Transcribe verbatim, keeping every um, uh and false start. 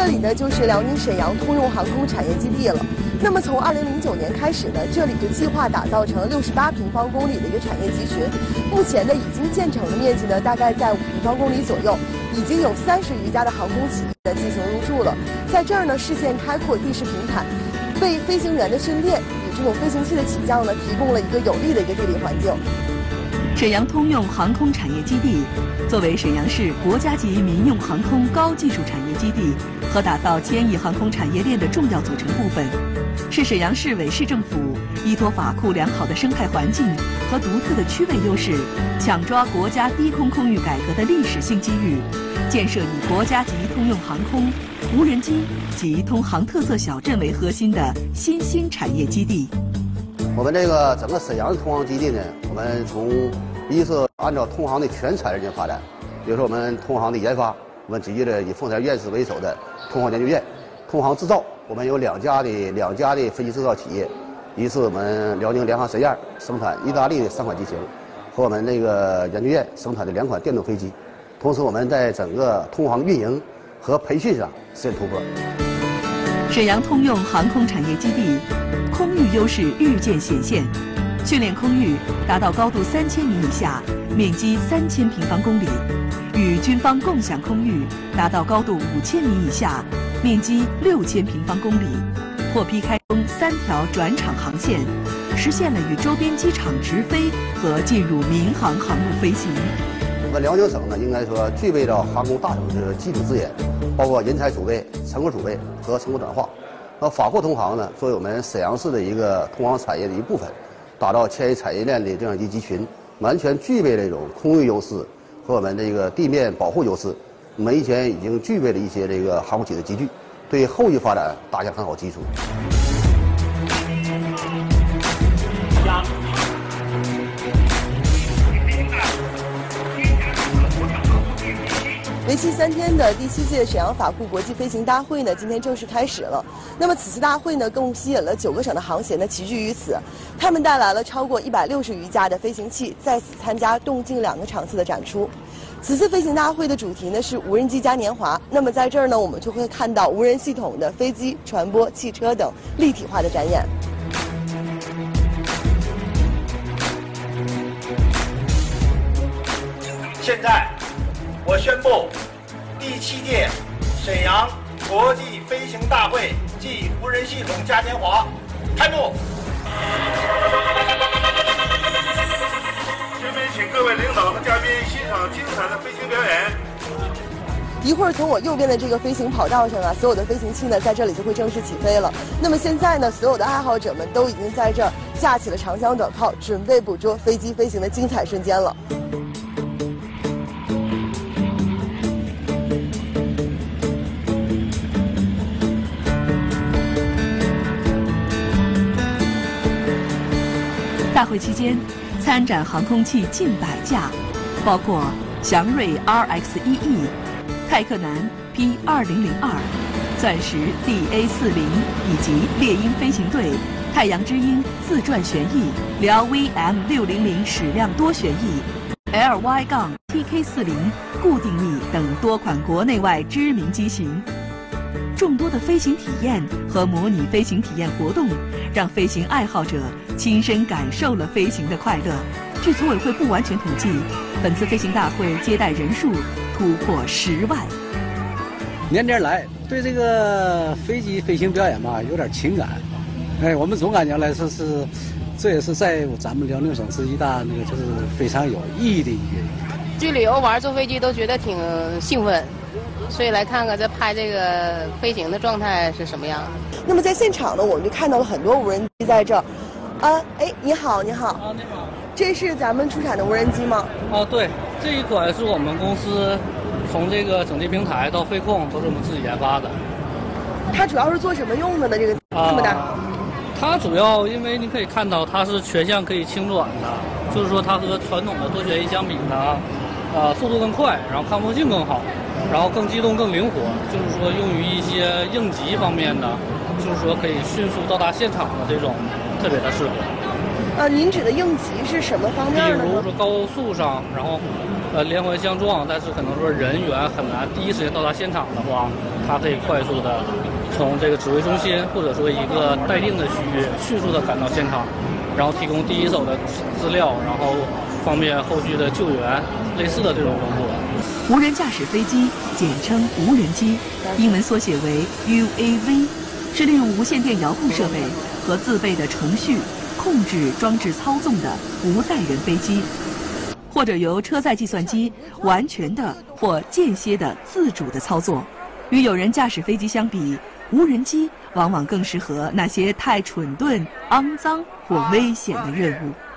这里呢就是辽宁沈阳通用航空产业基地了。那么从二零零九年开始呢，这里就计划打造成六十八平方公里的一个产业集群。目前呢已经建成的面积呢大概在五平方公里左右，已经有三十余家的航空企业进行入驻了。在这儿呢，视线开阔，地势平坦，为飞行员的训练与这种飞行器的起降呢提供了一个有利的一个地理环境。 沈阳通用航空产业基地作为沈阳市国家级民用航空高技术产业基地和打造千亿航空产业链的重要组成部分，是沈阳市委市政府依托法库良好的生态环境和独特的区位优势，抢抓国家低空空域改革的历史性机遇，建设以国家级通用航空、无人机及通航特色小镇为核心的新兴产业基地。 我们这个整个沈阳通航基地呢，我们从一是按照通航的全产业链发展，比如说我们通航的研发，我们基于了以凤山院士为首的通航研究院；通航制造，我们有两家的两家的飞机制造企业，一是我们辽宁联航实验生产意大利的三款机型，和我们那个研究院生产的两款电动飞机。同时，我们在整个通航运营和培训上实现突破。 沈阳通用航空产业基地空域优势日渐显现，训练空域达到高度三千米以下，面积三千平方公里；与军方共享空域达到高度五千米以下，面积六千平方公里。获批开通三条转场航线，实现了与周边机场直飞和进入民航航路飞行。 我们辽宁省呢，应该说具备着航空大省的基础资源，包括人才储备、成果储备和成果转化。那法库通航呢，作为我们沈阳市的一个通航产业的一部分，打造千亿产业链的这样一集群，完全具备这种空域优势和我们这个地面保护优势。我们以前已经具备了一些这个航空企业的机具，对后续发展打下很好基础。 为期三天的第七届沈阳法库国际飞行大会呢，今天正式开始了。那么此次大会呢，共吸引了九个省的航协呢齐聚于此，他们带来了超过一百六十余架的飞行器，在此参加动静两个场次的展出。此次飞行大会的主题呢是无人机嘉年华。那么在这儿呢，我们就会看到无人系统的飞机、船舶、汽车等立体化的展演。 现在，我宣布，第七届沈阳国际飞行大会暨无人系统嘉年华开幕。下面请各位领导和嘉宾欣赏精彩的飞行表演。 一会儿从我右边的这个飞行跑道上啊，所有的飞行器呢在这里就会正式起飞了。那么现在呢，所有的爱好者们都已经在这儿架起了长枪短炮，准备捕捉飞机飞行的精彩瞬间了。 大会期间，参展航空器近百架，包括祥瑞 R X 一 E、泰克南 P 二零零二、钻石 D A 四零以及猎鹰飞行队、太阳之鹰自转旋翼、辽 V M 六零零矢量多旋翼、L Y T K 四零固定翼等多款国内外知名机型。众多的飞行体验和模拟飞行体验活动，让飞行爱好者亲身感受了飞行的快乐。据组委会不完全统计，本次飞行大会接待人数突破十万。 年年来，对这个飞机飞行表演嘛有点情感。哎，我们总感觉来说是，这也是在咱们辽宁省是一大那个就是非常有意义的一个。 去旅游玩坐飞机都觉得挺兴奋。所以来看看这拍这个飞行的状态是什么样。 那么在现场呢，我们就看到了很多无人机在这儿。啊，哎，你好，你好。 啊，你好。 这是咱们出产的无人机吗？ 啊，对，这一款是我们公司从这个整机平台到飞控都是我们自己研发的。 它主要是做什么用的呢？这个这么大？ 啊、它主要因为你可以看到它是全向可以轻转的，就是说它和传统的多旋翼相比呢，呃，速度更快，然后抗风性更好。然后更机动、更灵活，就是说用于一些应急方面的，就是说可以迅速到达现场的这种，特别的适合。 呃，您指的应急是什么方面呢？ 比如说高速上，然后呃连环相撞，但是可能说人员很难第一时间到达现场的话，它可以快速的从这个指挥中心或者说一个待定的区域迅速的赶到现场，然后提供第一手的资料，然后方便后续的救援，类似的这种工作。 无人驾驶飞机简称无人机，英文缩写为 U A V， 是利用无线电遥控设备和自备的程序控制装置操纵的无载人飞机，或者由车载计算机完全的或间歇的自主的操作。与有人驾驶飞机相比，无人机往往更适合那些太蠢钝、肮脏或危险的任务。